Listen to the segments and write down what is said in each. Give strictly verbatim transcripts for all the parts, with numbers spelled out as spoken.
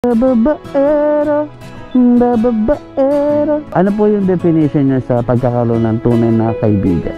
Babaero, babaero. Ano po yung definition nyo sa pagkakaroon ng tunay na kaibigan?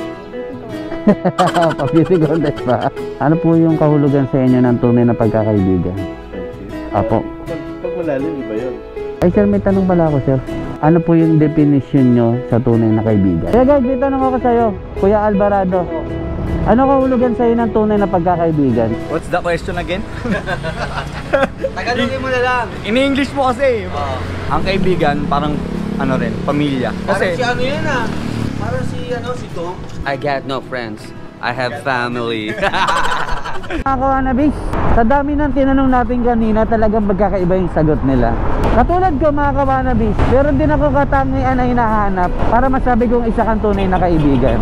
Pa-beauty contest pa. Ano po yung kahulugan sa inyo ng tunay na pagkakaibigan? Apo. Pag malalim, iba yun. Ay sir, may tanong pala ako sir. Ano po yung definition nyo sa tunay na kaibigan? Kaya guys, may tanong ako sa'yo, Kuya Alvarado. Ano kahulugan sa'yo ng tunay na pagkakaibigan? What's the question again? Tagalogin mo na lang. In-English mo kasi. Oh. Ang kaibigan, parang ano rin, pamilya. Kasi Kasi si ano yan ah. Parang si ano, si Tom. I got no friends. I have family. Mga kawanabis, sa dami ng tinanong natin kanina, talagang magkakaiba yung sagot nila. Katulad ko mga kawanabis, meron din ako katangian na hinahanap para masabi kong isa kang tunay na kaibigan.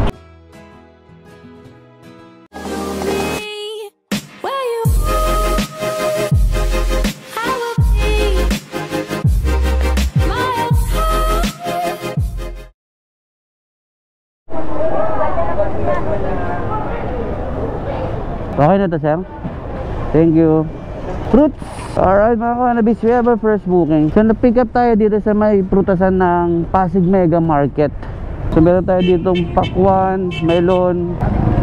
Okay na to sir? Thank you. Fruits! Alright mga kawanabis, we have our first booking. So na-pick up tayo dito sa may prutasan ng Pasig Mega Market. So meron tayo ditong pakwan, melon,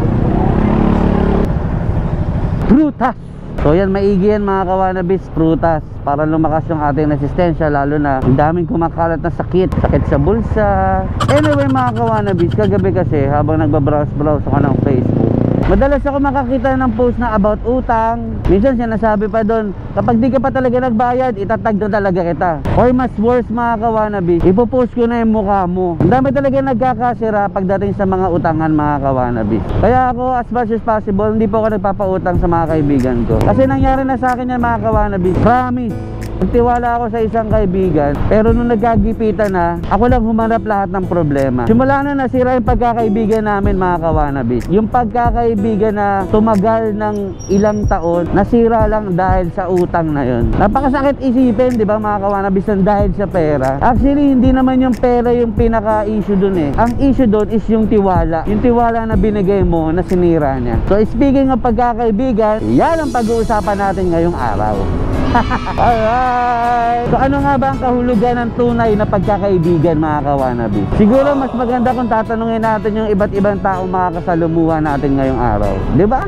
prutas. So yan, maigi yan mga kawanabis, prutas, para lumakas yung ating resistensya, lalo na ang daming kumakalat na sakit, sakit sa bulsa. Anyway mga kawanabis, kagabi kasi habang nagbabrowse-browse ako ng Facebook, madalas ako makakita ng post na about utang. Minsan sinasabi pa doon, kapag di ka pa talaga nagbayad, itatag na talaga kita. Or mas worse mga kawanabis, ipopost ko na yung mukha mo. Ang dami talaga nagkakasira pagdating sa mga utangan mga kawanabis. Kaya ako as much as possible, hindi po ako nagpapautang sa mga kaibigan ko. Kasi nangyari na sa akin yan mga kawanabis. Promise, nagtiwala ako sa isang kaibigan, pero nung nagkagipitan na, ako lang humanap lahat ng problema. Simula na nasira yung pagkakaibigan namin mga kawanabis. Yung pagkakaibigan na tumagal ng ilang taon, nasira lang dahil sa utang na yun. Napakasakit isipin, di ba mga kawanabis, dahil sa pera. Actually, hindi naman yung pera yung pinaka-issue dun eh. Ang issue dun is yung tiwala. Yung tiwala na binigay mo na sinira niya. So speaking of pagkakaibigan, yan ang pag-uusapan natin ngayong araw. Alright! So ano nga ba ang kahulugan ng tunay na pagkakaibigan mga kawanabis? Siguro mas maganda kung tatanungin natin yung iba't ibang taong makakasalumuha natin ngayong araw. Di ba?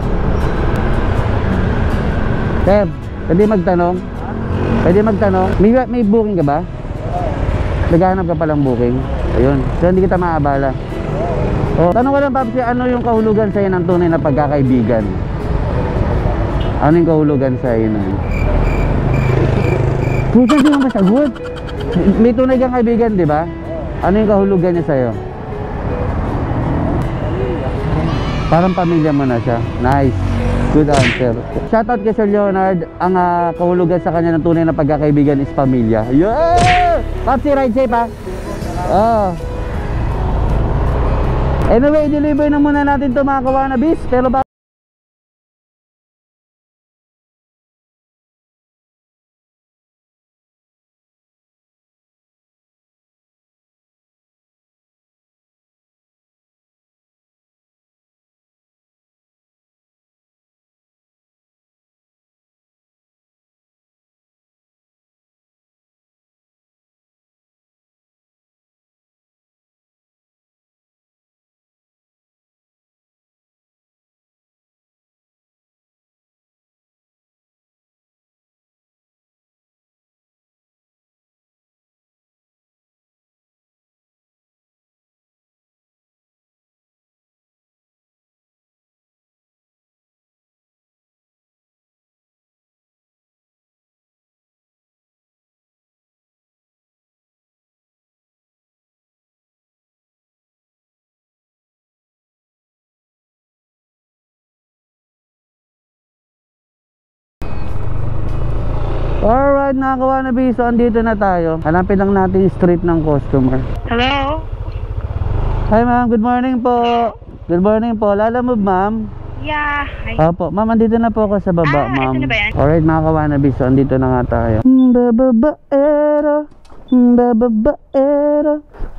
Sir, pwede magtanong? Pwede magtanong? May, may booking ka ba? Naghahanap ka palang booking? Ayun, so hindi kita maabala. O, tanong ko lang Papsi, ano yung kahulugan sa'yo ng tunay na pagkakaibigan? Ano yung kahulugan sa'yo na yun? Puta, hindi mo masagot. May tunay kang kaibigan, di ba? Ano yung kahulugan niya sa'yo? Parang pamilya mo na siya. Nice. Good answer. Shoutout kay Sir Leonard. Ang uh, kahulugan sa kanya ng tunay na pagkakaibigan is pamilya. Yeah! Papsi, ride safe ha? Oh. Anyway, deliver na muna natin ito mga kawanabis. Pero ba alright mga kawanabis, so andito na tayo. Hanapin lang natin yung street ng customer. Hello? Hi ma'am, good morning po. Good morning po, Lalamove ma'am. Yeah. Hi. Opo, ma'am, andito na po ako sa baba, Ah, ma'am. ito na ba yan? Alright mga kawanabis, so andito na nga tayo. Babaero, babaero,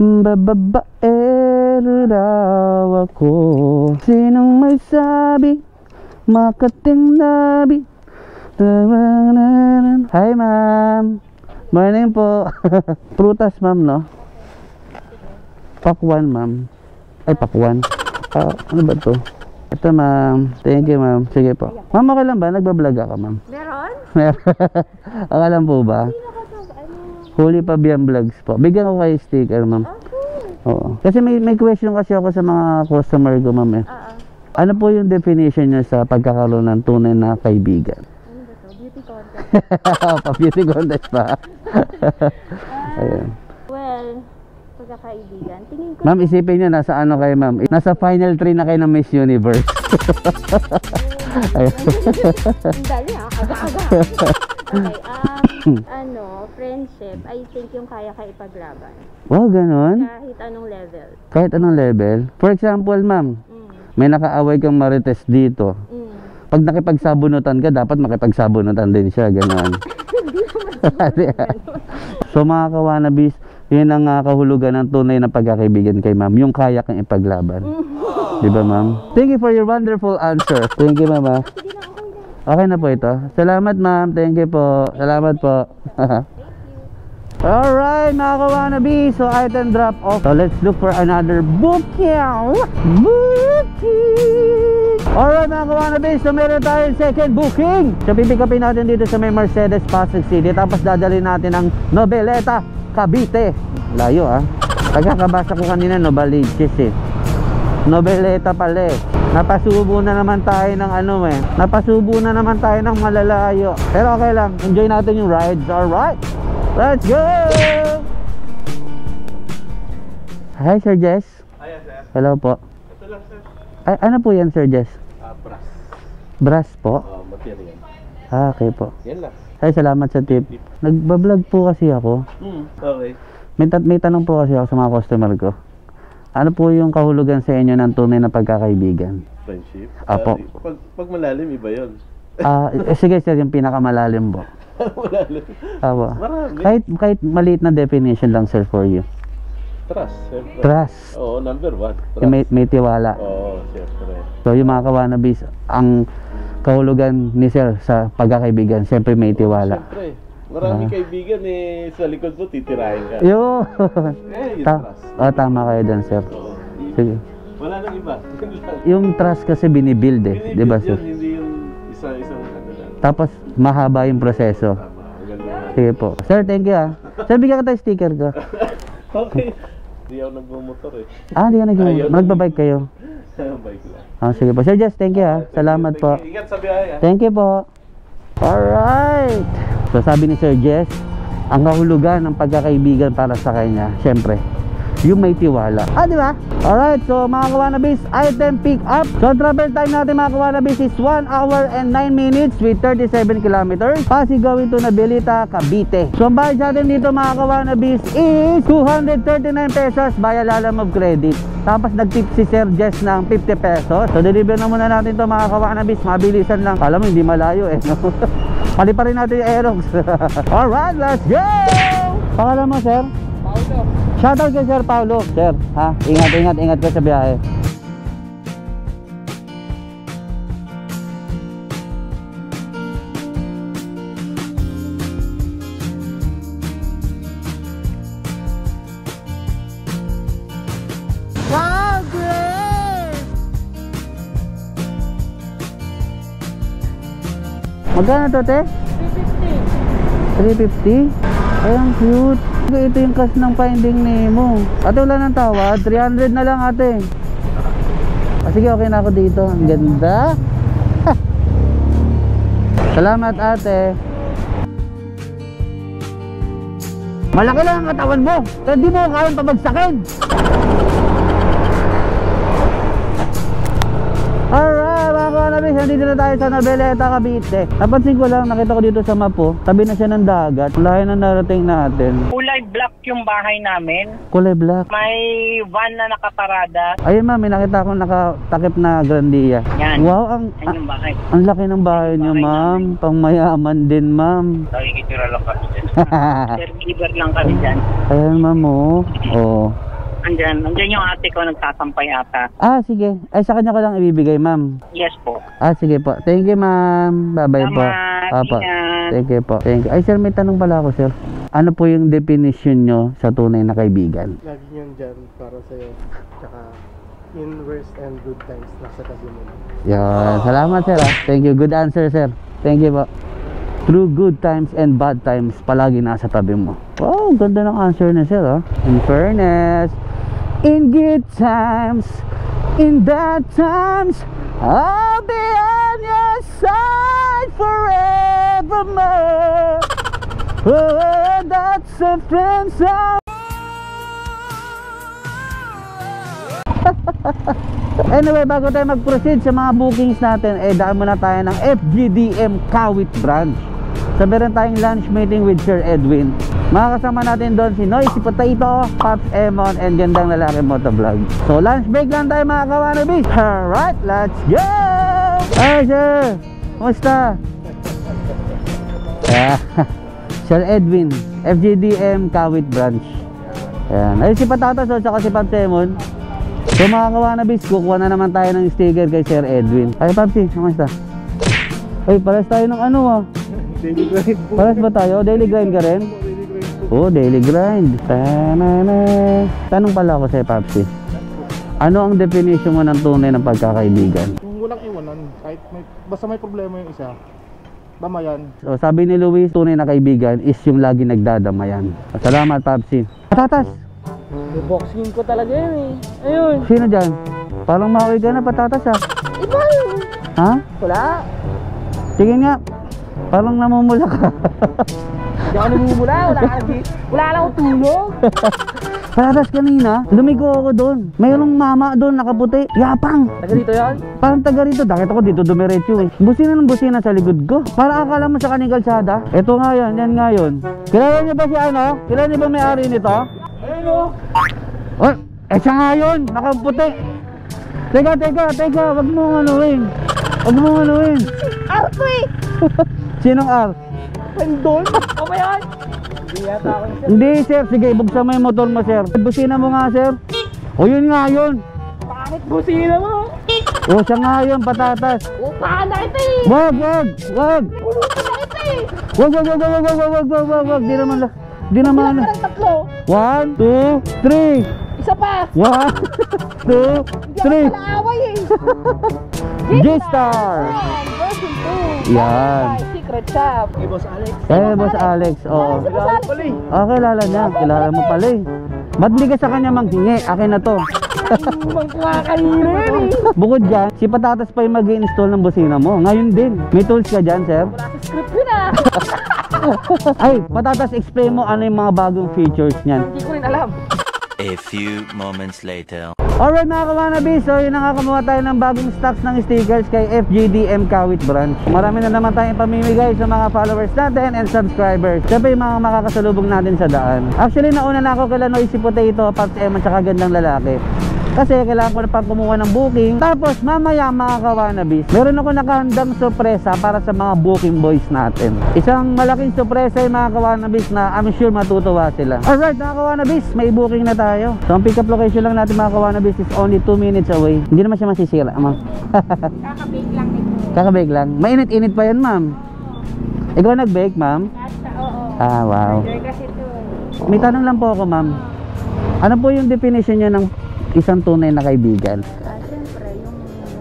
babaero daw ako. Sinong may sabi, makating labi, Hi, ma'am. Morning po. Prutas, ma'am, no? Pakwan, ma'am. Ay, pakwan. Ah, ano ba to? Ito, ma'am. Thank you, ma'am. Sige po. Ma'am, okay lang ba? Nagbablog ako, ma'am. Meron? Meron. Okay lang po ba? Huli pa Bian Vlogs po. Bigyan ko kayo sticker, ma'am. Oo. Kasi may, may question kasi ako sa mga customer ko, ma'am, eh. Oo. Ano po yung definition niya sa pagkakaroon ng tunay na kaibigan? Ano ba to? Beauty contest. Pa-beauty contest pa. Ayan. Well, pagkakaibigan. Tingin ko. Ma'am, isipin niyo nasa ano kayo, ma'am? Nasa final three na kayo ng Miss Universe. Ayan. Ang dali ha, aga-aga. Okay, um, ano, friendship, I think yung kaya ka ipaglaban. Wow, ganon? Kahit anong level. Kahit anong level? For example, ma'am, Mm. may nakaaway kang marites dito. Mm. Pag nakipagsabunutan ka, dapat makipagsabunutan din siya, ganon. So mga kawanabis, yun ang uh, kahulugan ng tunay na pagkakaibigan kay ma'am, yung kaya kang ipaglaban. Di ba, ma'am? Thank you for your wonderful answer. Thank you, ma'am. ah. Sige na, okay na. Okay na po ito. Salamat, ma'am. Thank you po. Salamat po. Alright, mga kawanabis. So, item drop off. So, let's look for another booking. Booking! Alright, mga kawanabis. So, meron tayong second booking. So, pipick upin natin dito sa may Mercedes, Pasig City. Tapos, dadalhin natin ang Noveleta, Cavite. Layo, ah. Pagkakabasa ko kanina, Novaliches, eh. Noveleta pala, eh. Napasubo na naman tayo ng ano, eh. Napasubo na naman tayo ng malalayo. Pero okay lang. Enjoy natin yung rides. Alright. Let's go! Hi, Sir Jess. Ayan, sir. Hello po. Ito lang, sir. Ay, ano po yan, Sir Jess? Ah, brass. Brass po? Oh, material. Ah, okay po. Yan lang. Ay, salamat sa tip. Nagbablog po kasi ako. Hmm, okay. May, tat may tanong po kasi ako sa mga customer ko. Ano po yung kahulugan sa inyo ng tunay na pagkakaibigan? Friendship. Apo. Ah, pag, pag malalim, iba yun. Ah, eh, sige sir, yung pinakamalalim po. malalim. Apo. Marami. Kahit, kahit maliit na definition lang sir for you. Trust, siyempre. Trust. Oo, number one. Trust. Yung may, may tiwala. Oo, siyempre. So yung mga kawanabis, ang kahulugan ni sir sa pagkakaibigan, siyempre may tiwala. Siyempre. Maraming Ah. kaibigan eh, sa likod mo titirahin ka. Yo! Eh, yung Ta trust. oh, tama kayo dun sir. Oo. Sige. Wala nang iba. Yun lang. Yung trust kasi binibuild eh, di ba Binibuild sir? yun, hindi yung isa-isang ano lang. Tapos mahaba yung proseso. Tama, ang ganda. Sige po. Sir, thank you ah. Sir, bigyan ka tayo sticker ko. Okay. Hindi ako nagmumotor eh. Ah, di ka nag Ayun. Magbabike kayo. Bike lang. Ah, sige po. Sir Jess, thank you ah. Salamat po. Ingat sa biyahe ah. Thank you po. Alright. So sabi ni Sir Jess, ang kahulugan ng pagkakaibigan para sa kanya, syempre, yung may tiwala. Ah, di ba? Alright, so mga kawanabis, item pick up. So travel time natin mga kawanabis is one hour and nine minutes with thirty-seven kilometers. Pasig going to Noveleta, Cavite. So ang bayad sa atin dito mga kawanabis is two hundred thirty-nine pesos via Lalam of Credit. Tapos nag-tip si Sir Jess ng fifty pesos. So deliver na muna natin to mga kawanabis. Mabilisan lang. Alam mo, hindi malayo eh. Pali pa rin natin yung Aerox. Alright, let's go! Pangalan mo, sir? Paulo. Shoutout kay Sir Paulo. Sir, ha? Ingat, ingat, ingat ka sa biyahe. Wow, great! Magkano to, te? three fifty. Ay, ang cute. Ito yung cash ng Finding Nemo. Ate, wala nang tawad. three hundred na lang, ate. Ah, sige, okay na ako dito. Ang ganda. Salamat, ate. Malaki lang ang katawan mo. Kaya di mo kayang pabagsakin. Alright, mga kawanabis, nandito na tayo sa Noveleta, Cavite. Napansin ko lang, nakita ko dito sa map po, tabi na siya ng dagat. Layo na narating natin. Kulay black yung bahay namin. Kulay black. May van na nakaparada. Ayun ma'am, may nakita akong nakatakip na Grandia. Yan. Wow, ang, Yan yung bahay. a- ang laki ng bahay niyo Bahay ma'am. Pangmayaman din ma'am. Nakikitira lang kami dyan. Caregiver lang kami dyan. Ayan ma'am oh. Oh. Andyan, andyan yung ate ko nagsasampay ata. Ah, sige. Ay, sa kanya ko lang ibibigay, ma'am. Yes po. Ah, sige po. Thank you, ma'am. Bye-bye po. Salamat. Apa. Ingat. Thank you po. Thank you. Ay, sir, may tanong pala ako, sir. Ano po yung definition nyo sa tunay na kaibigan? Lagi yun dyan para sa'yo. Tsaka in worst and good times nasa tabi mo. Yan. Salamat, sir. ah. Thank you. Good answer, sir. Thank you po. Through good times and bad times, palagi nasa tabi mo. Wow, ganda ng answer na, sir. Oh. In fairness, in good times, in bad times, I'll be on your side forevermore. Oh, that's a friend song. Anyway, bago tayo mag-proceed sa mga bookings natin, eh daan muna tayo ng F G D M Kawit Branch. So meron tayong lunch meeting with Sir Edwin. Makakasama natin doon si Noy, si Potato, Pops Emon, and Gandang Lalaki Motovlog. So lunch break lang tayo mga kawanabis. Alright, let's go! Hey sir, kumusta? Yeah. Sir Edwin, F G D M Kawit Branch. Ayan. Ayun si Patatas o tsaka si Pops Emon. So mga kawanabis, kukuha na naman tayo ng sticker kay Sir Edwin. Ay Popsi, kumusta? Ay, pares tayo ng ano ah. Daily grind po. Pares ba tayo? Daily grind ka rin? Daily grind po. Oo, oh, daily grind. Ta-na-na. Tanong pala ako sa'yo, Popsi. Ano ang definition mo ng tunay ng pagkakaibigan? Kung walang iwanan, kahit may, basta may problema yung isa, damayan. So, sabi ni Luis, tunay na kaibigan is yung lagi nagdadamayan. Salamat, Popsi. Patatas! Boxing ko talaga yun eh. Ayun. Sino dyan? Parang mauwi ka na, Patatas ah. Iba yun. Ha? Wala. Sige nga. Parang namumula ka. Hindi ako namumula. Wala ka lagi. Wala lang akong tulog. Patatas kanina, lumigo ako doon. Mayroong mama doon, nakaputi. Yapang! Taga dito yan? Parang taga rito, nakita ko dito dumiretso eh. Busina ng busina sa likod ko. Para akala mo sa kaning kalsada. Ito nga yan, yan nga yun. Kilala niyo ba si ano? Kilala niyo ba may-ari nito? Ayun o. Oh, eh siya nga yun, nakaputi. Teka, teka, teka, wag mo anuin. Wag mo anuin. Arto eh. Sinong R? Pendon. O ba yan? Hindi yata ako siya. Hindi sir, sige, buksan mo yung motor mo sir. Busina mo nga sir. O yun nga yun. Pangit busina mo. O siya nga yun, Patatas. Upahan na kita eh. Wag, wag, wag. Pulutan na kita eh. Wag, wag, wag, wag, wag, wag, wag, wag, wag, wag. Di naman lang. Di naman. Ilan parang tatlo? One, two, three. Isa pa. One, two, Hindi three. ako pala-away eh. G-Star. Version two. Yan. By Secret Shop. Kay Boss Alex. Eh, Boss Alex, oo. Si Boss Alex. Ah, kilala niya. Kilala mo pala eh. Ba't di ka sa kanya manghingi? Akin na to. Inuman ko nga kanina yun eh. Bukod dyan, si Patatas pa yung mag-i-install ng busina mo. Ngayon din. May tools ka dyan, sir? Wala sa script yun ah. Ay, Patatas, explain mo ano yung mga bagong features niyan. Hindi ko rin alam. A few moments later. Alright mga kawanabis, so yun na nga, kumuha tayo ng bagong stocks ng stickers kay F G D M Kawit Branch. Marami na naman tayong pamimigay sa mga followers natin and subscribers. Siyempre yung mga makakasalubong natin sa daan. Actually, nauna na ako kay Noisy Potato, Pops Emon, tsaka Gandang Lalaki. Kasi kailangan ko na pang kumuha ng booking. Tapos mamaya mga kawanabis, meron ako nakahandang sorpresa para sa mga booking boys natin. Isang malaking sorpresa yung mga kawanabis na I'm sure matutuwa sila. Alright mga kawanabis, may booking na tayo. So ang pick up location lang natin mga kawanabis is only two minutes away. Hindi naman siya masisira, ma'am. Kakabake lang nito. Kakabake lang. Mainit-init pa yan, ma'am. Ikaw nag-bake, ma'am? Kasa, oo. Ah, wow. Order kasi ito. May tanong lang po ako, ma'am. Ano po yung definition niyo ng isang tunay na kaibigan? Ah, siyempre, yung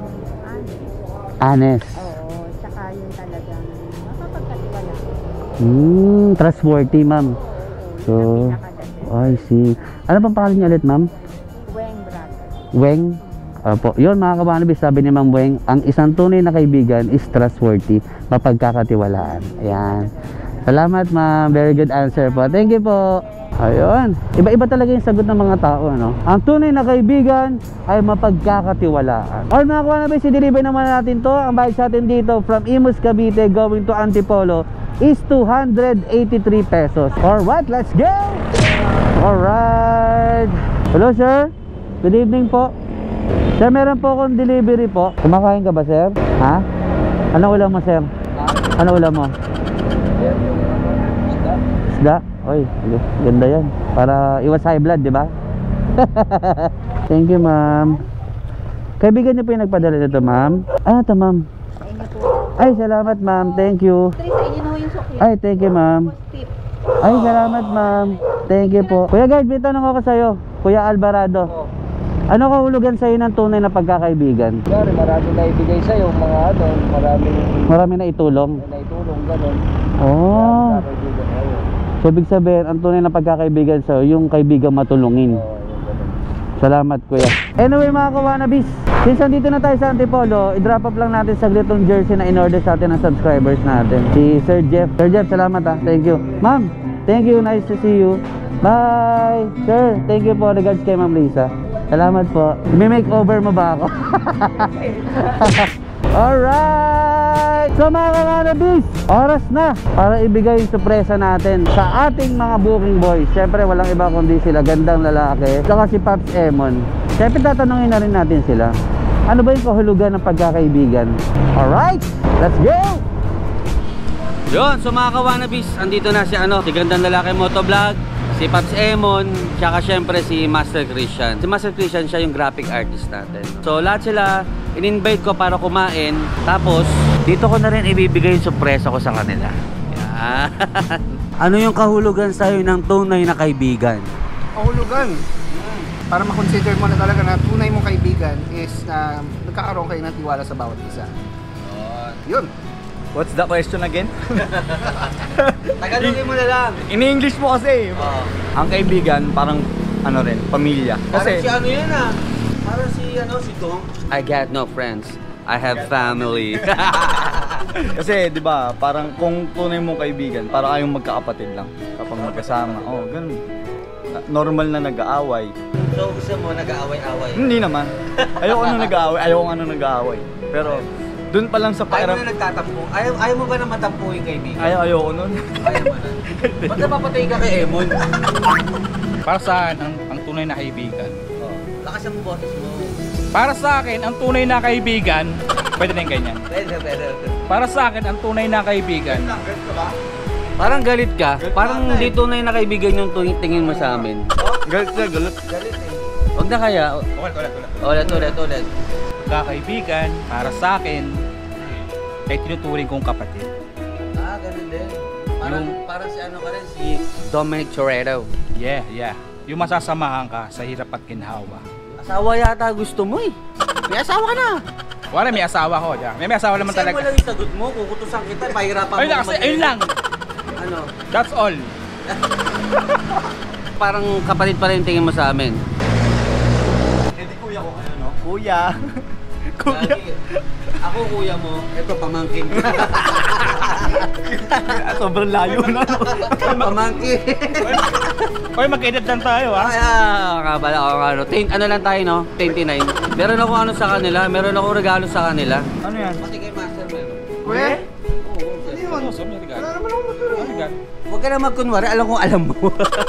honest. Honest. Oo, tsaka yung talagang mapapagkatiwala. Hmm, trustworthy, ma'am. So, I see. Ano pang pangalan niya ulit, ma'am? Weng brother. Weng? Opo. Yun, mga kabanabis, sabi ni Ma'am Weng, ang isang tunay na kaibigan is trustworthy, mapagkakatiwalaan. Ayan. Salamat, ma'am. Very good answer po. Thank you po. Ayun. Iba-iba talaga yung sagot ng mga tao, no? Ang tunay na kaibigan ay mapagkakatiwalaan. Or mga kabanabis, i-deliver naman natin to. Ang bayad sa atin dito from Imus, Cavite going to Antipolo is two hundred eighty-three pesos. Alright, let's go! Alright. Hello, sir. Good evening po. Sir, meron po akong delivery po. Kumakain ka ba, sir? Ha? Ano ulam mo, sir? Ano ulam mo? Isda? Oy, ganda yan. Para iwas high blood, di ba? Thank you, ma'am. Kaibigan niyo po yung nagpadala nito, ma'am? Ah, ito, ma'am. Ay, salamat, ma'am. Thank you. Sa inyo na yung sukli. Ay, thank you, ma'am. Ay, salamat, ma'am. Thank you po. Kuya Guard, may tanong ako sa'yo. Kuya Alvarado. Ano kahulugan sa'yo ng tunay na pagkakaibigan? Yari, marami na ibigay sa'yo, mga ano, maraming Marami na itulong. na itulong, gano'n. Oh. Kaibigan kayo. So, ibig sabihin, ang tunay na pagkakaibigan sa'yo, yung kaibigan matulungin. Oo, yung gano'n. Salamat, kuya. Anyway, mga kawanabis, since andito na tayo sa Antipolo, i-drop up lang natin saglit yung jersey na in-order sa atin ng subscribers natin. Si Sir Jeff. Sir Jeff, salamat ha. Thank you. Ma'am, thank you. Nice to see you. Bye. Sir, thank you po. Regards kay Ma'am Lisa. Salamat po. May makeover mo ba ako? Alright! So mga kawanabis, oras na para ibigay yung sorpresa natin sa ating mga booking boys. Siyempre walang iba kundi sila, gandang lalaki, saka si Pops Emon. Siyempre tatanungin na rin natin sila, ano ba yung kahulugan ng pagkakaibigan? Alright! Let's go! Yun, so mga kawanabis, andito na si ano, si Gandang Lalaki Motovlog, si Pops Emon, tsaka syempre si Master Christian. Si Master Christian, siya yung graphic artist natin. So lahat sila, in-invite ko para kumain. Tapos, dito ko na rin ibibigay yung sorpresa ko sa kanila. Yan. Ano yung kahulugan sa'yo ng tunay na kaibigan? Kahulugan. Para makonsider mo na talaga na tunay mong kaibigan is na nagkakaroon kayo ng tiwala sa bawat isa. Yun. What's the question again? Tagalogin mo na lang. In-English mo kasi. Oh. Ang kaibigan, parang ano rin, pamilya. Kasi Kasi, si ano yan ah. Parang si ano, si Tom. I got no friends. I have family. kasi 'di ba, parang kung tunay mong kaibigan, parang kayong magkakapatid lang kapag magkasama. Oh, ganun. Normal na nag-aaway. So gusto mo nag-aaway-aaway? Hindi naman. Ayoko na nag-aaway, ayoko nga na nag-aaway. Pero doon pa lang sa Ayaw pakiram. mo na nagtatampo? Ayaw, ayaw mo ba na matampo yung kaibigan? Ayaw, ayoko nun. Ayaw mo na. Ba't napapatay ka kay Emon? Para sa akin, ang, ang tunay na kaibigan. Oh, lakasan mo boses mo. Para sa akin, ang tunay na kaibigan, pwede na yung ganyan. Pwede, pwede. Para sa akin, ang tunay na kaibigan, Parang galit ka. Parang di tunay na kaibigan yung tu- tingin mo sa amin. Galit na, galit. Galit eh. Huwag na kaya. ulit, ulit, ulit. Ulit, ulit, ulit. Pagkakaibigan, para sa akin, ay tinuturing kong kapatid. Ah, ganun din. Parang, parang si ano ka rin, si Dominic Toretto. Yeah, yeah. Yung masasamahan ka sa hirap at ginhawa. Asawa yata gusto mo eh. May asawa ka na. Wala, may asawa ko. Yeah. May, may asawa naman Kasi talaga. mo lang yung sagot mo, kukutusan kita, pahirapan mo. Ayun lang, kasi, ayun lang. Ano? That's all. Parang kapatid pa rin tingin mo sa amin. Hindi kuya ko ano, no? Kuya. Kuya. Lagi, ako kuya mo, ito pamangkin. Sobrang layo na. Pamangkin. Oy, mag-edit lang tayo, ha? Kaya, kabala ako ano, ten, ano lang tayo no, twenty-nine. Meron ako ano sa kanila, meron ako regalo sa kanila. Ano yan? Pati kay Master meron. Kuya? Oo, okay. Ano, so, may regalo. Wala naman ako matulog. Ano regalo? Huwag ka na magkunwari, alam kong alam mo.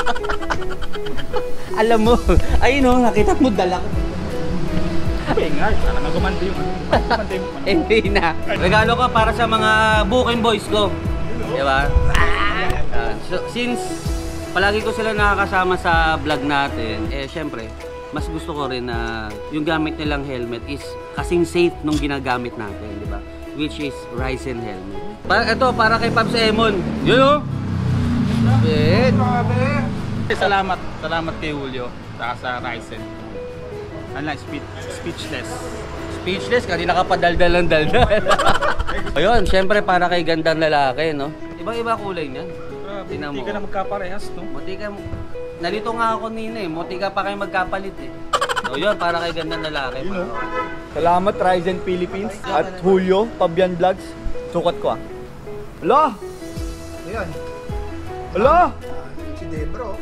Alam mo. Ayun o, nakita mo dala ko. Okay nga, sana nagumanda yung ano. Gumanda yung ano. Hindi na. Regalo ko para sa mga booking boys ko. Diba? Uh, so, since palagi ko sila nakakasama sa vlog natin, eh syempre, mas gusto ko rin na yung gamit nilang helmet is kasing safe nung ginagamit natin, di ba? Which is Ryzen helmet. Para, ito, para kay Pops Emon. Yun o! Bit! Salamat, salamat kay Julio sa sa Ryzen. Ano lang, speech, speechless. Speechless ka, di nakapadaldal ng daldal. Ayun, syempre para kay gandang lalaki, no? Ibang-iba kulay niyan. Grabe, Tingnan hindi mo. ka na magkaparehas, no? Muti ka, nalito nga ako nina eh. Muti ka pa kayo magkapalit eh. So yun, para kay gandang lalaki. You know. Para- Salamat Ryzen Philippines at Julio Pabian Vlogs. Sukat ko ah. Hala! Ayan. Hala! Si Debro.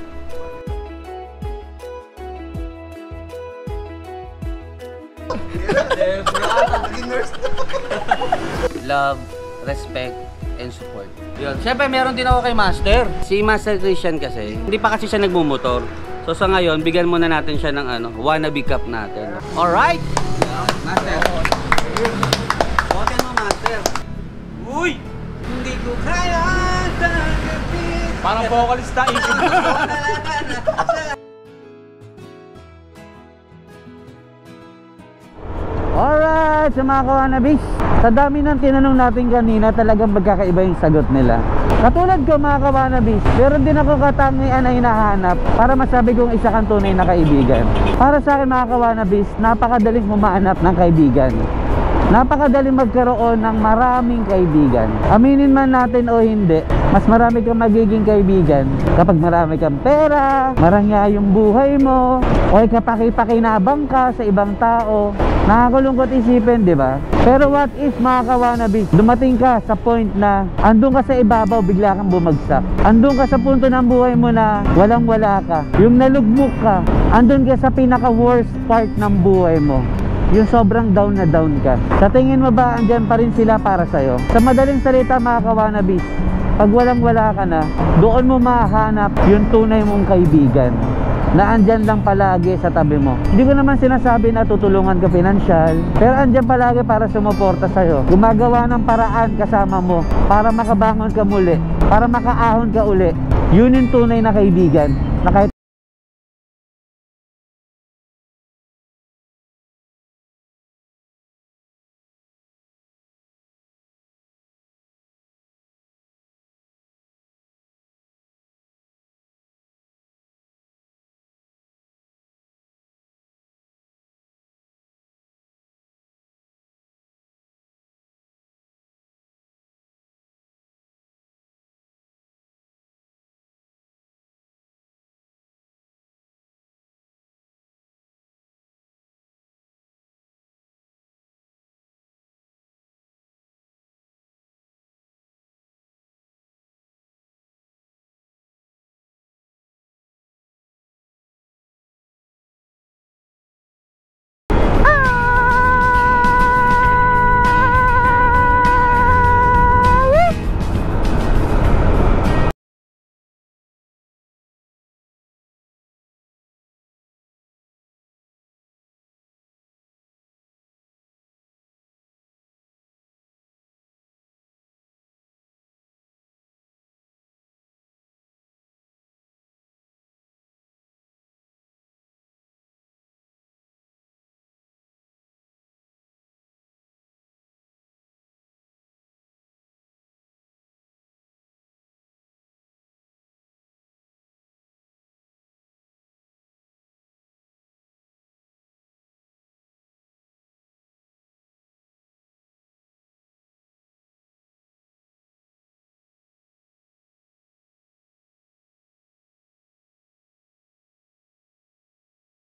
Love, respect, and support. Yun. Siyempre, meron din ako kay Master. Si Master Christian kasi, hindi pa kasi siya nagmumotor. So sa ngayon, bigyan muna natin siya ng ano, wannabe cup natin. Alright! Master. Boten mo, Master. Uy! Hindi ko kaya tanggapin. Parang vocalista, isip mo. Congrats sa mga kawanabis. Sa dami ng tinanong natin kanina, talagang magkakaiba yung sagot nila. Katulad ko mga kawanabis, meron din ako katangian na hinahanap para masabi kong isa kang tunay na kaibigan. Para sa akin mga kawanabis, napakadaling humahanap ng kaibigan. Napakadaling magkaroon ng maraming kaibigan. Aminin man natin o hindi, mas marami kang magiging kaibigan kapag marami kang pera, marangya yung buhay mo, o kapaki-pakinabang ka sa ibang tao. Nakakalungkot isipin, di ba? Pero what if mga kawanabis, dumating ka sa point na andun ka sa ibabaw, bigla kang bumagsak. Andun ka sa punto ng buhay mo na walang wala ka. Yung nalugmok ka, andun ka sa pinaka worst part ng buhay mo. Yung sobrang down na down ka. Sa tingin mo ba andyan pa rin sila para sa'yo? Sa madaling salita mga kawanabis, pag walang wala ka na, doon mo mahanap yung tunay mong kaibigan na andyan lang palagi sa tabi mo. Hindi ko naman sinasabi na tutulungan ka pinansyal, pero andyan palagi para sumuporta sa'yo. Gumagawa ng paraan kasama mo para makabangon ka muli, para makaahon ka uli. Yun yung tunay na kaibigan na kahit